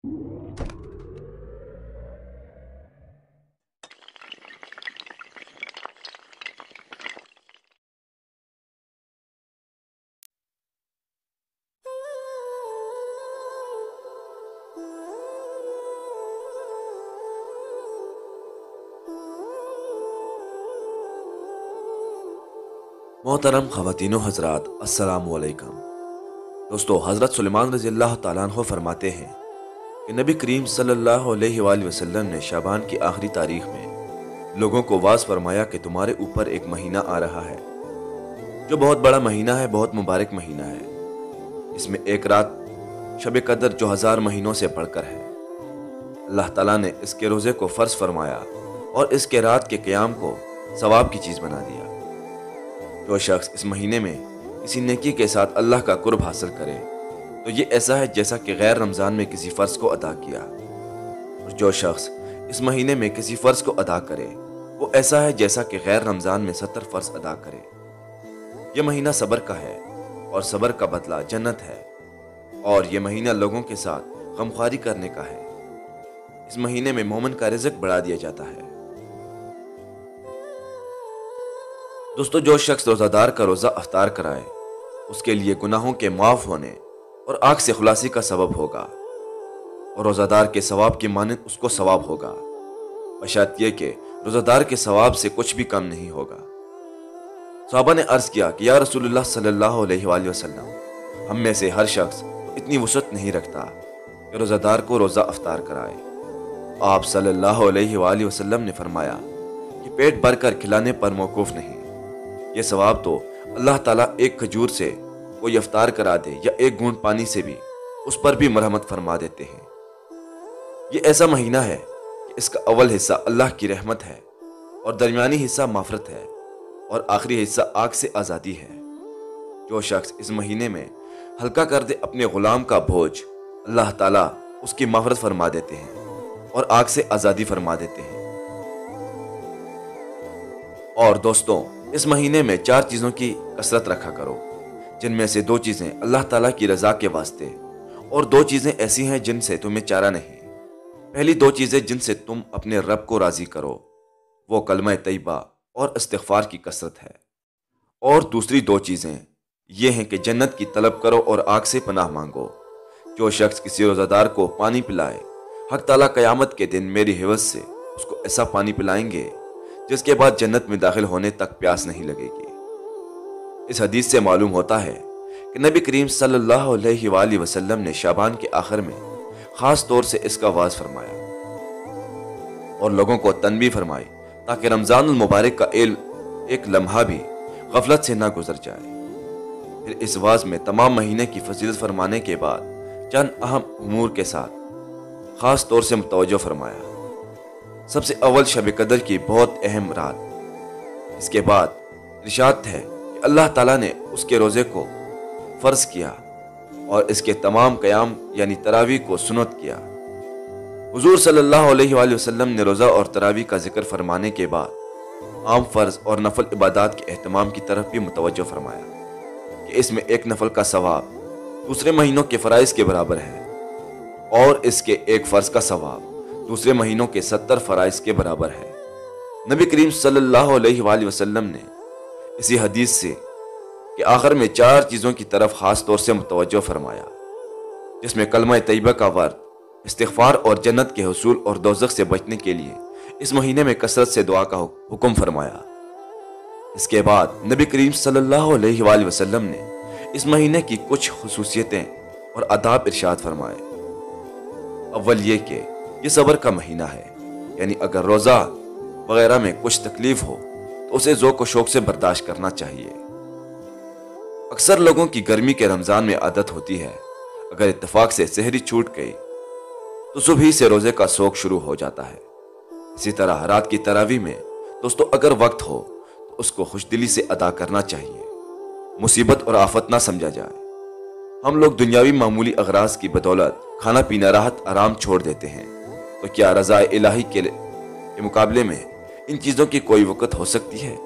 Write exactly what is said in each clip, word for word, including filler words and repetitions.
मोहतरम ख़वातीनो हज़रात, अस्सलामु अलैकुम। दोस्तों, हज़रत सुलेमान रज़ी अल्लाह तआला अन्हु फरमाते हैं कि नबी करीम सल्लल्लाहु अलैहि वसल्लम ने शाबान की आखिरी तारीख में लोगों को वाज़ फरमाया कि तुम्हारे ऊपर एक महीना आ रहा है जो बहुत बड़ा महीना है, बहुत मुबारक महीना है। इसमें एक रात शब कदर जो हज़ार महीनों से बढ़कर है। अल्लाह ताला ने इसके रोज़े को फ़र्ज फरमाया और इसके रात के क़याम को सवाब की चीज़ बना दिया। जो शख्स इस महीने में किसी नेकी के साथ अल्लाह का कुर्ब हासिल करे तो ये ऐसा है जैसा कि गैर रमज़ान में किसी फ़र्ज को अदा किया, और जो शख्स इस महीने में किसी फ़र्ज को अदा करे वो ऐसा है जैसा कि गैर रमज़ान में सत्तर फ़र्ज अदा करे। यह महीना सब्र का है और सब्र का बदला जन्नत है, और यह महीना लोगों के साथ गमख्वारी करने का है। इस महीने में मोमिन का रिज़्क बढ़ा दिया जाता है। दोस्तों, जो शख्स रोज़ादार का रोज़ा अफ्तार कराए उसके लिए गुनाहों के माफ़ होने और आग से खुलासी का सबब होगा, और रोज़ादार के सवाब की मानद उसको सवाब होगा, बशर्त ये कि रोज़ादार के सवाब से कुछ भी कम नहीं होगा। सहाबा ने अर्ज़ किया कि या रसूलुल्लाह सल्लल्लाहु अलैहि वसल्लम, हम में से हर शख्स इतनी वुसअत नहीं रखता कि रोज़ादार को रोज़ा अफ्तार कराए। आप सल्लल्लाहु अलैहि वसल्लम ने फरमाया कि पेट भर कर खिलाने पर मौकूफ़ नहीं, ये सवाब तो अल्लाह ताला एक खजूर से कोई अफ्तार करा दे या एक घूंट पानी से भी उस पर भी मरहमत फरमा देते हैं। ये ऐसा महीना है कि इसका अव्वल हिस्सा अल्लाह की रहमत है और दरमियानी हिस्सा माफ़रत है और आखिरी हिस्सा आग से आज़ादी है। जो शख्स इस महीने में हल्का कर दे अपने ग़ुलाम का बोझ, अल्लाह ताला उसकी माफ़रत फरमा देते हैं और आग से आज़ादी फरमा देते हैं। और दोस्तों, इस महीने में चार चीज़ों की कसरत रखा करो, जिनमें से दो चीज़ें अल्लाह ताला की रज़ा के वास्ते और दो चीज़ें ऐसी हैं जिनसे तुम्हें चारा नहीं। पहली दो चीज़ें जिनसे तुम अपने रब को राज़ी करो वो कलमा तैयबा और इस्तिग़फ़ार की कसरत है, और दूसरी दो चीज़ें ये हैं कि जन्नत की तलब करो और आग से पनाह मांगो। जो शख्स किसी रोज़ादार को पानी पिलाए, हक़ ताला क़यामत के दिन मेरी हिवज़ से उसको ऐसा पानी पिलाएंगे जिसके बाद जन्नत में दाखिल होने तक प्यास नहीं लगेगी। इस हदीस से मालूम होता है कि नबी करीम सल्लल्लाहु अलैहि वसल्लम ने शाबान के आखिर में ख़ास तौर से इसका वाज़ फरमाया और लोगों को तनबीह फरमाई ताकि रमज़ानुल मुबारक का एक लम्हा भी गफलत से ना गुजर जाए। फिर इस वाज़ में तमाम महीने की फजीलत फरमाने के बाद चंद अहम उमूर के साथ ख़ास तौर से मुतवज्जो फरमाया। सबसे अव्वल शब कदर की बहुत अहम रात। इसके बाद इरशाद है कि अल्लाह ताला ने उसके रोज़े को फ़र्ज किया और इसके तमाम क़याम यानी तरावी को सुन्नत किया। हुज़ूर सल्लल्लाहु अलैहि वसल्लम ने रोज़ा और तरावी का जिक्र फरमाने के बाद आम फ़र्ज और नफल इबादत के अहतमाम की तरफ भी मुतवज्जो फरमाया कि इसमें एक नफल का सवाब दूसरे महीनों के फ़राइज़ के बराबर है और इसके एक फ़र्ज का सवाब दूसरे महीनों के सत्तर फ़राइज़ के बराबर है। नबी करीम सल्लल्लाहु अलैहि वसल्लम ने इसी हदीस से कि आखिर में चार चीज़ों की तरफ ख़ास तौर से मुतवज्जो फरमाया, जिसमें कलमा तैयबा का वर्द, इस्तिग़फ़ार और जन्नत के हुसूल और दोज़ख से बचने के लिए इस महीने में कसरत से दुआ का हुक्म फरमाया। इसके बाद नबी करीम सल्लल्लाहु अलैहि वसल्लम ने इस महीने की कुछ खुसूसियतें और आदाब इरशाद फरमाए। अव्वल ये कि ये सब्र का महीना है, यानी अगर रोज़ा वगैरह में कुछ तकलीफ हो तो उसे ज़ौक़ व शौक़ से बर्दाश्त करना चाहिए। अक्सर लोगों की गर्मी के रमज़ान में आदत होती है, अगर इत्तेफाक से सहरी छूट गई तो सुबह से रोज़े का शौक़ शुरू हो जाता है। इसी तरह रात की तरावी में दोस्तों अगर वक्त हो तो उसको खुशदिली से अदा करना चाहिए, मुसीबत और आफत ना समझा जाए। हम लोग दुनियावी मामूली अगराज की बदौलत खाना पीना, राहत आराम छोड़ देते हैं, तो क्या रज़ा इलाही के, के मुकाबले में इन चीज़ों की कोई वक़्त हो सकती है?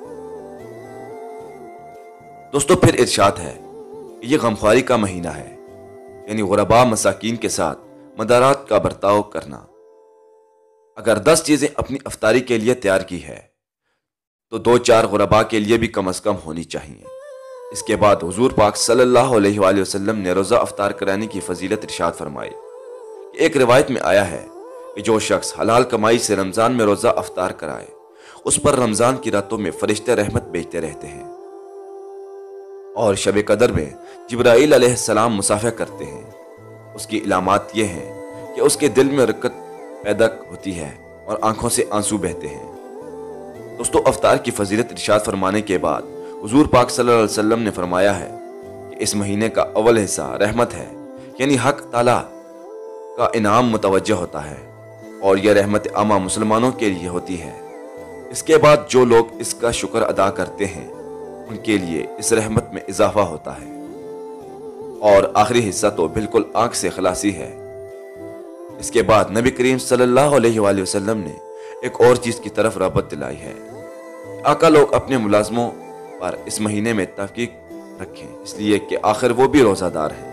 दोस्तों, फिर इरशाद है कि यह गमख्वारी का महीना है, यानी गुरबा मसाकीन के साथ मदारात का बर्ताव करना। अगर दस चीज़ें अपनी अफ्तारी के लिए तैयार की है तो दो चार गुरबा के लिए भी कम अज़ कम होनी चाहिए। इसके बाद हुजूर पाक सल्लल्लाहु अलैहि वसल्लम ने रोज़ा अफ्तार कराने की फजीलत इरशाद फरमाई। एक रिवायत में आया है कि जो शख्स हलाल कमाई से रमज़ान में रोज़ा अफ्तार कराए उस पर रमज़ान की रातों में फरिश्ते रहमत भेजते रहते हैं और शब कदर में जिब्राईल अलैहिस्सलाम मुसाफा करते हैं। उसकी इलामात ये हैं कि उसके दिल में रकत पैदा होती है और आंखों से आंसू बहते हैं। दोस्तों, अफ्तार की फजीलत इरशाद फरमाने के बाद हुजूर पाक सल्लल्लाहु अलैहि वसल्लम ने फरमाया है कि इस महीने का अव्वल हिस्सा रहमत है, यानी हक ताला का इनाम मुतवज्जह होता है और यह रहमत आमा मुसलमानों के लिए होती है। इसके बाद जो लोग इसका शुक्र अदा करते हैं उनके लिए इस रहमत में इजाफा होता है। और आखिरी हिस्सा तो बिल्कुल आंख से खलासी है। इसके बाद नबी करीम सल्लल्लाहु अलैहि वसल्लम ने एक और चीज की तरफ रग़बत दिलाई है। आका लोग अपने मुलाजमों पर इस महीने में तहकीक रखें, इसलिए कि आखिर वो भी रोजादार हैं।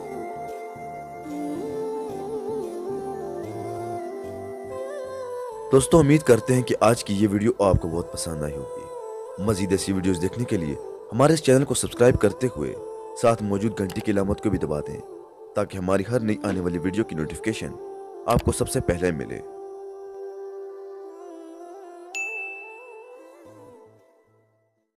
दोस्तों, उम्मीद करते हैं कि आज की ये वीडियो आपको बहुत पसंद आई होगी। मजीद ऐसी वीडियोस देखने के लिए हमारे इस चैनल को सब्सक्राइब करते हुए साथ मौजूद घंटी की अलामत को भी दबा दें ताकि हमारी हर नई आने वाली वीडियो की नोटिफिकेशन आपको सबसे पहले मिले।